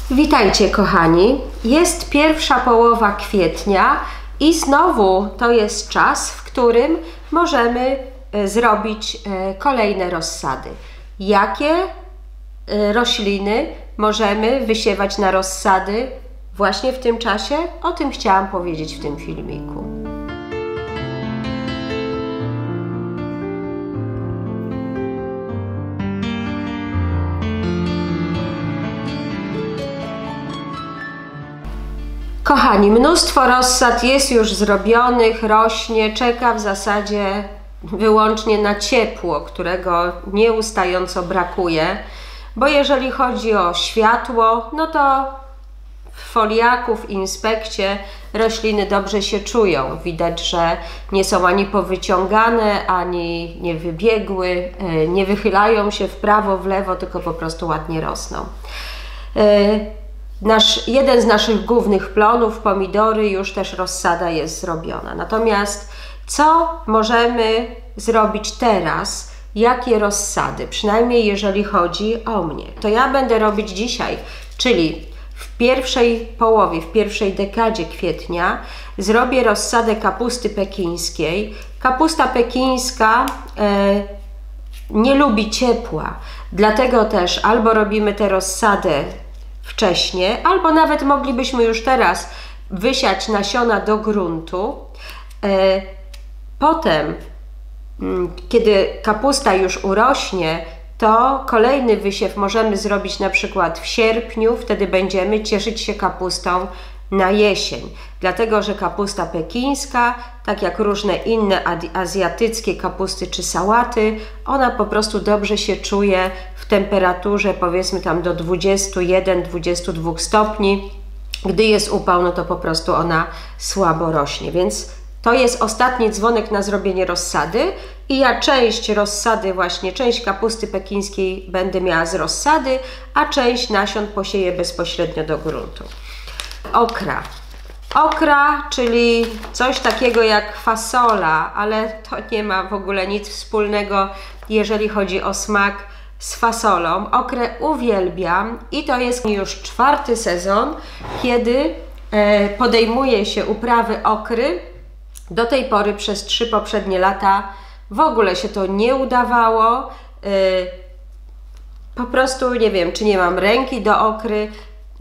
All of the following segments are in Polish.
Witajcie kochani, jest pierwsza połowa kwietnia i znowu to jest czas, w którym możemy zrobić kolejne rozsady. Jakie rośliny możemy wysiewać na rozsady właśnie w tym czasie? O tym chciałam powiedzieć w tym filmiku. Kochani, mnóstwo rozsad jest już zrobionych, rośnie, czeka w zasadzie wyłącznie na ciepło, którego nieustająco brakuje, bo jeżeli chodzi o światło, no to w foliaku, w inspekcie rośliny dobrze się czują. Widać, że nie są ani powyciągane, ani nie wybiegły, nie wychylają się w prawo, w lewo, tylko po prostu ładnie rosną. Jeden z naszych głównych plonów, pomidory, już też rozsada jest zrobiona. Natomiast co możemy zrobić teraz? Jakie rozsady? Przynajmniej jeżeli chodzi o mnie. To ja będę robić dzisiaj, czyli w pierwszej połowie, w pierwszej dekadzie kwietnia zrobię rozsadę kapusty pekińskiej. Kapusta pekińska nie lubi ciepła, dlatego też albo robimy tę rozsadę wcześniej, albo nawet moglibyśmy już teraz wysiać nasiona do gruntu. Potem, kiedy kapusta już urośnie, to kolejny wysiew możemy zrobić na przykład w sierpniu, wtedy będziemy cieszyć się kapustą na jesień. Dlatego, że kapusta pekińska, tak jak różne inne azjatyckie kapusty czy sałaty, ona po prostu dobrze się czuje w temperaturze powiedzmy tam do 21-22 stopni. Gdy jest upał, no to po prostu ona słabo rośnie, więc to jest ostatni dzwonek na zrobienie rozsady i ja część rozsady, właśnie część kapusty pekińskiej będę miała z rozsady, a część nasion posieję bezpośrednio do gruntu. Okra. Okra, czyli coś takiego jak fasola, ale to nie ma w ogóle nic wspólnego, jeżeli chodzi o smak, z fasolą. Okrę uwielbiam i to jest już czwarty sezon, kiedy podejmuje się uprawy okry. Do tej pory przez 3 poprzednie lata w ogóle się to nie udawało. Po prostu nie wiem, czy nie mam ręki do okry.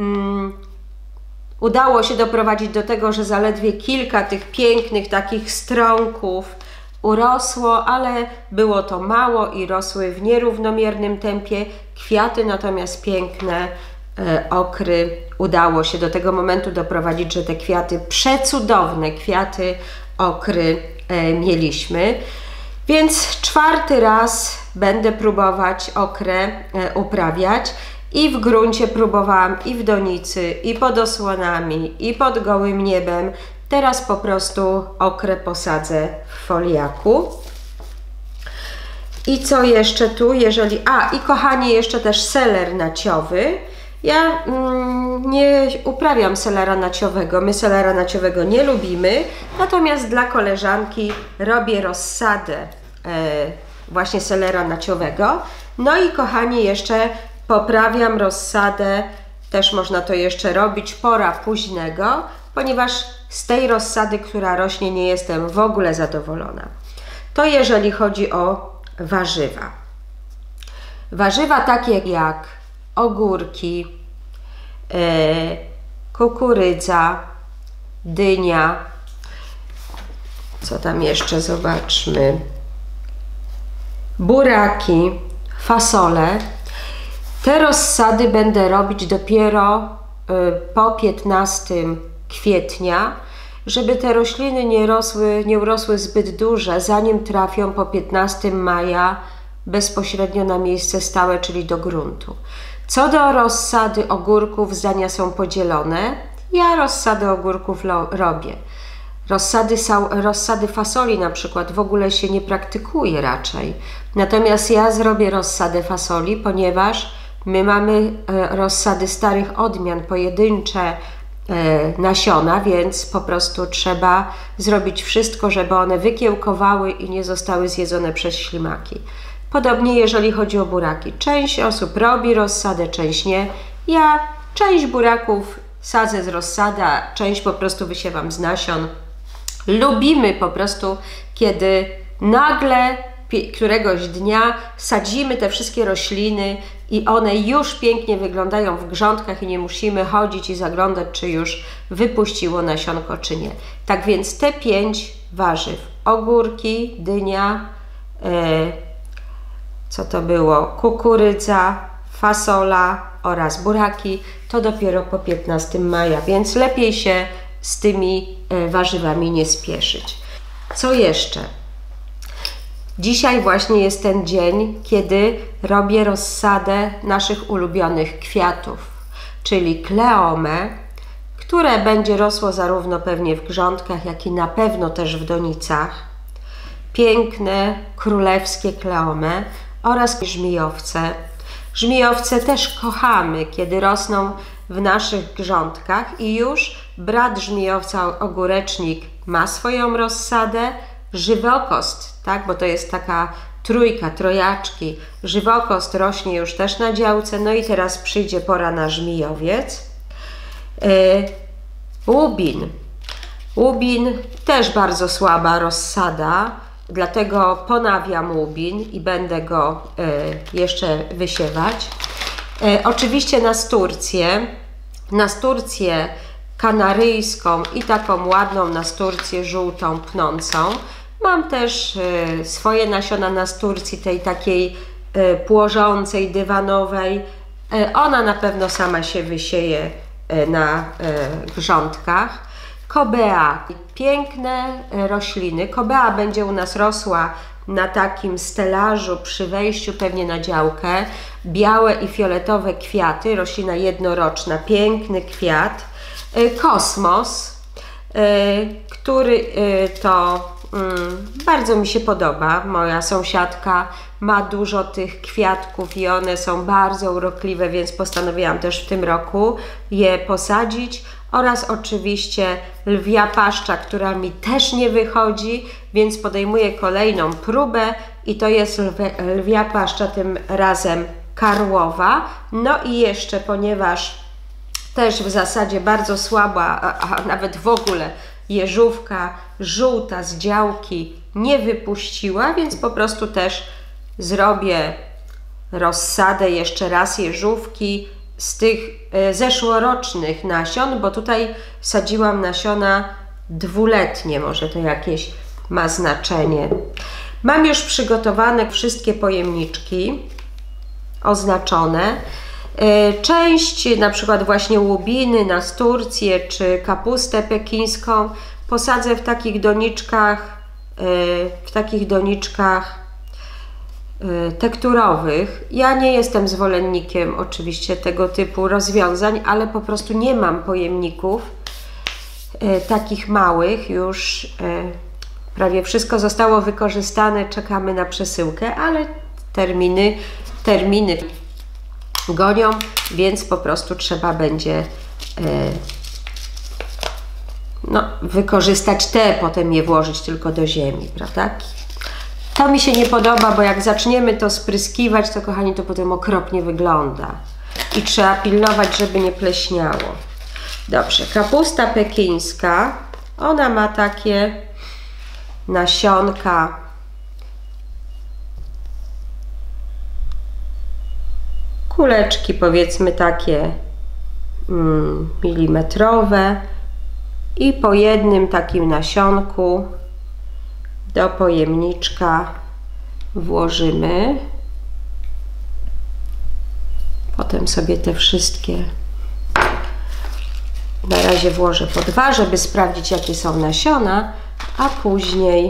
Udało się doprowadzić do tego, że zaledwie kilka tych pięknych takich strąków urosło, ale było to mało i rosły w nierównomiernym tempie. Kwiaty natomiast piękne okry udało się do tego momentu doprowadzić, że te kwiaty, przecudowne kwiaty okry mieliśmy. Więc czwarty raz będę próbować okrę uprawiać. I w gruncie próbowałam, i w donicy, i pod osłonami, i pod gołym niebem. Teraz po prostu okrę posadzę w foliaku. I co jeszcze tu, jeżeli... i kochani, jeszcze też seler naciowy. Ja nie uprawiam selera naciowego, my selera naciowego nie lubimy, natomiast dla koleżanki robię rozsadę właśnie selera naciowego. No i kochani, jeszcze poprawiam rozsadę, też można to jeszcze robić pora późnego, ponieważ z tej rozsady, która rośnie, nie jestem w ogóle zadowolona. To jeżeli chodzi o warzywa. Warzywa takie jak ogórki, kukurydza, dynia, co tam jeszcze, zobaczmy, buraki, fasole. Te rozsady będę robić dopiero po 15 kwietnia, żeby te rośliny nie urosły zbyt duże, zanim trafią po 15 maja bezpośrednio na miejsce stałe, czyli do gruntu. Co do rozsady ogórków, zdania są podzielone. Ja rozsady ogórków robię. Rozsady fasoli na przykład w ogóle się nie praktykuje raczej. Natomiast ja zrobię rozsadę fasoli, ponieważ my mamy rozsady starych odmian, pojedyncze nasiona, więc po prostu trzeba zrobić wszystko, żeby one wykiełkowały i nie zostały zjedzone przez ślimaki. Podobnie jeżeli chodzi o buraki. Część osób robi rozsadę, część nie. Ja Część buraków sadzę z rozsada, część po prostu wysiewam z nasion. Lubimy po prostu, kiedy nagle któregoś dnia sadzimy te wszystkie rośliny i one już pięknie wyglądają w grządkach i nie musimy chodzić i zaglądać, czy już wypuściło nasionko, czy nie. Tak więc te 5 warzyw, ogórki, dynia, co to było, kukurydza, fasola oraz buraki, to dopiero po 15 maja, więc lepiej się z tymi warzywami nie spieszyć. Co jeszcze? Dzisiaj właśnie jest ten dzień, kiedy robię rozsadę naszych ulubionych kwiatów, czyli kleomę, które będzie rosło zarówno pewnie w grządkach, jak i na pewno też w donicach. Piękne, królewskie kleomy oraz żmijowce. Żmijowce też kochamy, kiedy rosną w naszych grządkach i już brat żmijowca ogórecznik ma swoją rozsadę, żywokost, tak, bo to jest taka trójka, trojaczki, żywokost rośnie już też na działce, no i teraz przyjdzie pora na żmijowiec. Łubin. Łubin też bardzo słaba rozsada, dlatego ponawiam łubin i będę go jeszcze wysiewać. Oczywiście nasturcję kanaryjską i taką ładną nasturcję żółtą, pnącą. Mam też swoje nasiona nasturcji, tej takiej płożącej, dywanowej. Ona na pewno sama się wysieje na grządkach. Kobea, piękne rośliny. Kobea będzie u nas rosła na takim stelażu przy wejściu pewnie na działkę. Białe i fioletowe kwiaty, roślina jednoroczna, piękny kwiat. Kosmos, który to bardzo mi się podoba. Moja sąsiadka ma dużo tych kwiatków i one są bardzo urokliwe, więc postanowiłam też w tym roku je posadzić. Oraz oczywiście lwia paszcza, która mi też nie wychodzi, więc podejmuję kolejną próbę i to jest lwia paszcza, tym razem karłowa. No i jeszcze, ponieważ też w zasadzie bardzo słaba, a nawet w ogóle jeżówka żółta z działki nie wypuściła, więc po prostu też zrobię rozsadę jeszcze raz jeżówki z tych zeszłorocznych nasion, bo tutaj sadziłam nasiona dwuletnie, może to jakieś ma znaczenie. Mam już przygotowane wszystkie pojemniczki oznaczone. Część, na przykład właśnie łubiny, nasturcję czy kapustę pekińską posadzę w takich doniczkach tekturowych. Ja nie jestem zwolennikiem oczywiście tego typu rozwiązań, ale po prostu nie mam pojemników takich małych. Już prawie wszystko zostało wykorzystane, czekamy na przesyłkę, ale terminy gonią, więc po prostu trzeba będzie wykorzystać te, potem je włożyć tylko do ziemi, prawda? To mi się nie podoba, bo jak zaczniemy to spryskiwać, to kochani, to potem okropnie wygląda i trzeba pilnować, żeby nie pleśniało. Dobrze, kapusta pekińska, ona ma takie nasionka kuleczki, powiedzmy takie milimetrowe i po jednym takim nasionku do pojemniczka włożymy. Potem sobie te wszystkie na razie włożę po 2, żeby sprawdzić, jakie są nasiona, a później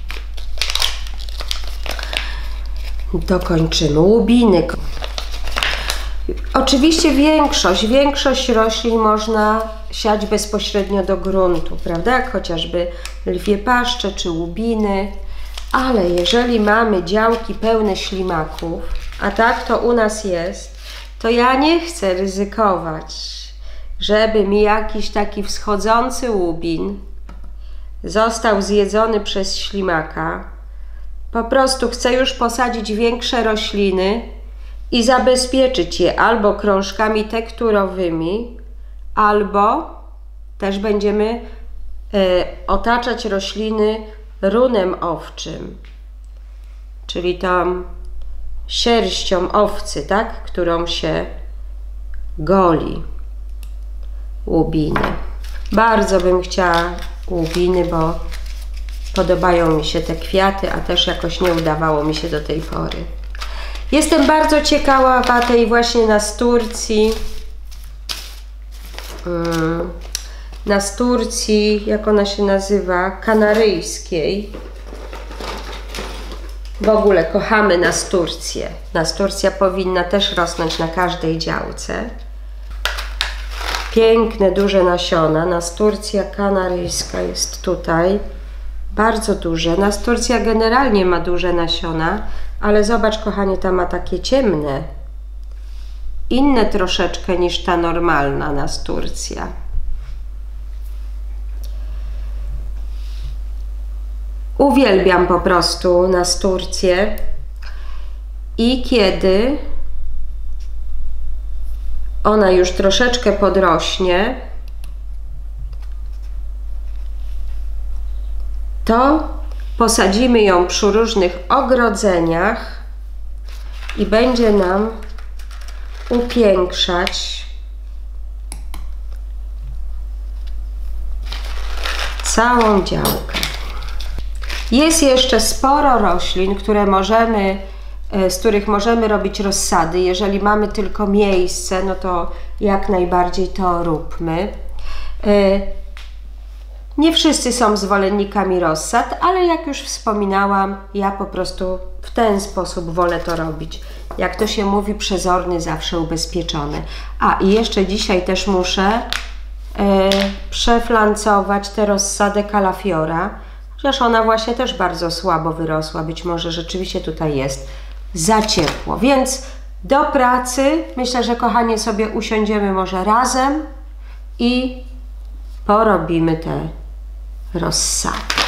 dokończymy. Łubiny. Oczywiście większość roślin można siać bezpośrednio do gruntu, prawda? Jak chociażby lwie paszcze czy łubiny, ale jeżeli mamy działki pełne ślimaków, a tak to u nas jest, to ja nie chcę ryzykować, żeby mi jakiś taki wschodzący łubin został zjedzony przez ślimaka. Po prostu chcę już posadzić większe rośliny i zabezpieczyć je albo krążkami tekturowymi, albo też będziemy otaczać rośliny runem owczym, czyli tą sierścią owcy, tak, którą się goli. Łubiny. Bardzo bym chciała łubiny, bo podobają mi się te kwiaty, a też jakoś nie udawało mi się do tej pory. Jestem bardzo ciekawa tej właśnie nasturcji. Nasturcji, jak ona się nazywa, kanaryjskiej. W ogóle kochamy nasturcję. Nasturcja powinna też rosnąć na każdej działce. Piękne, duże nasiona. Nasturcja kanaryjska jest tutaj. Bardzo duże. Nasturcja generalnie ma duże nasiona, ale zobacz, kochanie, ta ma takie ciemne. Inne troszeczkę niż ta normalna nasturcja. Uwielbiam po prostu nasturcję i kiedy ona już troszeczkę podrośnie, to posadzimy ją przy różnych ogrodzeniach i będzie nam upiększać całą działkę. Jest jeszcze sporo roślin, z których możemy robić rozsady. Jeżeli mamy tylko miejsce, no to jak najbardziej to róbmy. Nie wszyscy są zwolennikami rozsad, ale jak już wspominałam, ja po prostu w ten sposób wolę to robić. Jak to się mówi, przezorny zawsze ubezpieczony. A i jeszcze dzisiaj też muszę przeflancować tę rozsadę kalafiora, chociaż ona właśnie też bardzo słabo wyrosła. Być może rzeczywiście tutaj jest za ciepło. Więc do pracy. Myślę, że kochanie sobie usiądziemy może razem i porobimy te rozsady.